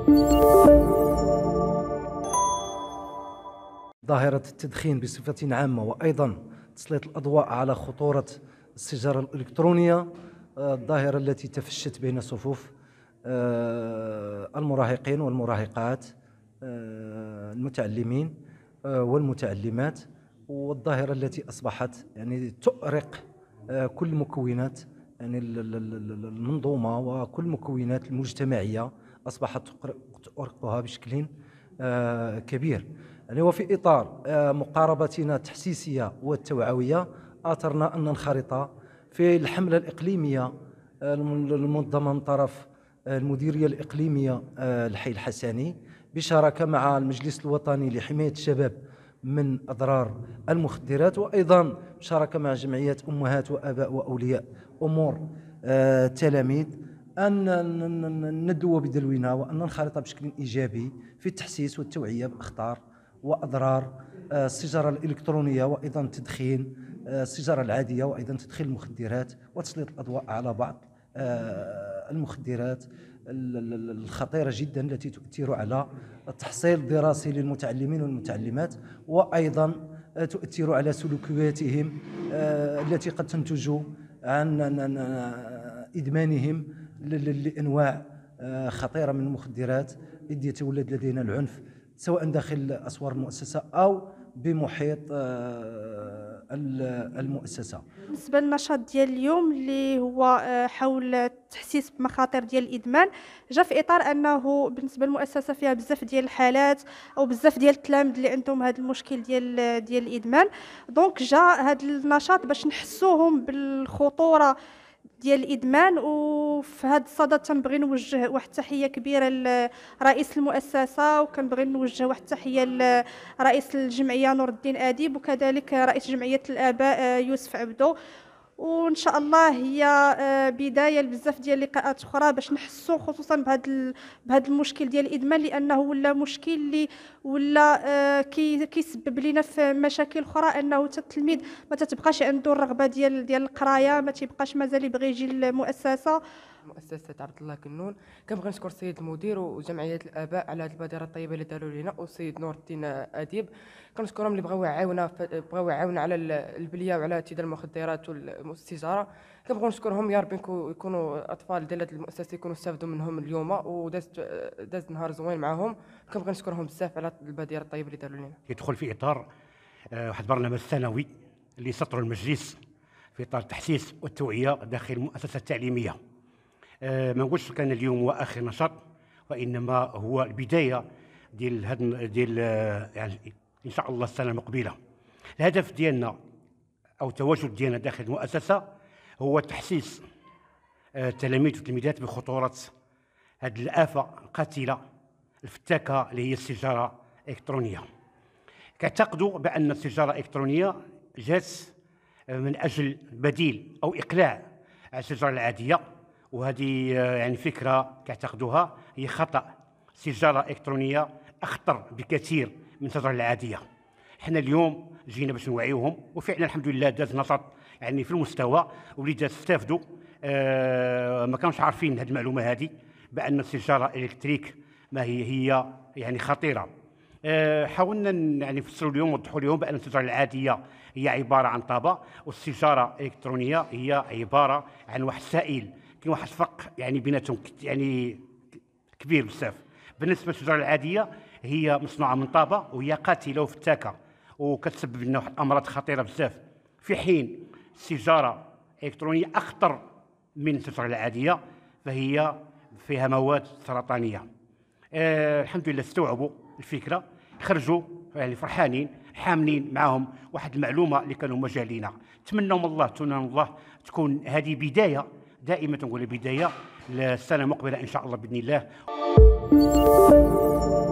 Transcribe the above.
ظاهرة التدخين بصفة عامة، وأيضا تسليط الأضواء على خطورة السيجارة الإلكترونية، الظاهرة التي تفشت بين صفوف المراهقين والمراهقات، المتعلمين والمتعلمات، والظاهرة التي أصبحت يعني تؤرق كل مكونات يعني المنظومة، وكل المكونات المجتمعية أصبحت تؤرقها بشكل كبير. يعني وفي إطار مقاربتنا التحسيسية والتوعوية، آثرنا أن ننخرط في الحملة الإقليمية المنظمة من طرف المديرية الإقليمية الحي الحسني، بشراكة مع المجلس الوطني لحماية الشباب من أضرار المخدرات، وأيضا بشراكة مع جمعية أمهات وآباء وأولياء أمور التلاميذ، أن ندلو بدلونا وأن ننخرط بشكل إيجابي في التحسيس والتوعية بأخطار وأضرار السيجارة الإلكترونية، وأيضا تدخين السيجارة العادية، وأيضا تدخين المخدرات وتسليط الأضواء على بعض المخدرات الخطيرة جدا التي تؤثر على التحصيل الدراسي للمتعلمين والمتعلمات، وأيضا تؤثر على سلوكياتهم التي قد تنتج عن إدمانهم لأنواع خطيرة من المخدرات، إذ يتولد لدينا العنف سواء داخل أسوار المؤسسة أو بمحيط المؤسسة. بالنسبه للنشاط ديال اليوم اللي هو حول التحسيس بمخاطر ديال الادمان، جا في اطار انه بالنسبه للمؤسسه فيها بزاف ديال الحالات او بزاف ديال التلاميذ اللي عندهم هذا المشكل ديال الادمان. دونك جا هذا النشاط باش نحسوهم بالخطوره ديال الادمان. وفي هذا الصدد تنبغي نوجه واحد التحيه كبيره لرئيس المؤسسه، وكنبغي نوجه واحد التحيه لرئيس الجمعيه نور الدين اديب، وكذلك رئيس جمعيه الاباء يوسف عبدو. وان شاء الله هي بدايه لبزاف ديال اللقاءات اخرى باش نحسوا خصوصا بهذا المشكل ديال الادمان، لانه ولا مشكل اللي ولا كيسبب لنا في مشاكل اخرى، انه التلميذ ما تتبقاش عنده الرغبه ديال القرايه، ما تيبقاش مازال يبغي يجي للمؤسسه. مؤسسة عبد الله كنون. كنبغي نشكر السيد المدير وجمعية الآباء على هذه البادرة الطيبة اللي داروا لنا، والسيد نور الدين أديب كنشكرهم اللي بغاو يعاونا على البلية وعلى اعتدال المخدرات والسيجارة. كنبغيو نشكرهم، يا ربي يكونوا أطفال ديال هذه المؤسسة يكونوا استافدوا منهم اليوم، وداز نهار زوين معاهم. كنبغي نشكرهم بزاف على البادرة الطيبة اللي داروا لنا. يدخل في إطار واحد برنامج سنوي اللي سطره المجلس في إطار التحسيس والتوعية داخل المؤسسة التعليمية. ما نقولش كان اليوم هو اخر نشاط، وانما هو البدايه ديال يعني ان شاء الله السنه المقبله. الهدف ديالنا او التواجد ديالنا داخل المؤسسه هو تحسيس التلاميذ والتلميذات بخطوره هذه الافه القاتله الفتاكه اللي هي السيجاره الالكترونيه. كيعتقدوا بان السيجاره الالكترونيه جات من اجل بديل او اقلاع على السيجاره العاديه، وهذه يعني فكرة كيعتقدوها هي خطأ. السيجارة الإلكترونية أخطر بكثير من السيجارة العادية. حنا اليوم جينا باش نوعيوهم، وفعلا الحمد لله داز نشاط يعني في المستوى، وليدات استافدوا. ما كانوش عارفين هذه المعلومة هذه، بأن السيجارة الإلكتريك ما هي يعني خطيرة. حاولنا يعني نفسروا اليوم ونوضحوا لهم بأن السيجارة العادية هي عبارة عن طابة، والسيجارة الإلكترونية هي عبارة عن واحد السائل، كاين واحد الفرق يعني بيناتهم يعني كبير بزاف. بالنسبه للسيجاره العاديه هي مصنوعه من طابه، وهي قاتله وفتاكه وكتسبب لنا واحد الامراض خطيره بزاف، في حين السيجاره الالكترونيه اخطر من السيجاره العاديه، فهي فيها مواد سرطانيه. الحمد لله استوعبوا الفكره، خرجوا يعني فرحانين حاملين معهم واحد المعلومه اللي كانوا مجالينا. نتمنى من الله تكون هذه بدايه، دائما نقول بدايه للسنه المقبله ان شاء الله باذن الله.